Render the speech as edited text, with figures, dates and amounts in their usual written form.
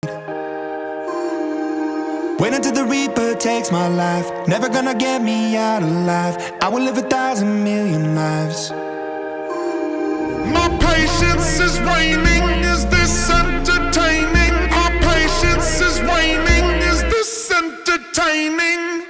Wait until the Reaper takes my life. Never gonna get me out alive. I will live 1,000,000,000 lives. My patience is waning. Is this entertaining? My patience is waning. Is this entertaining?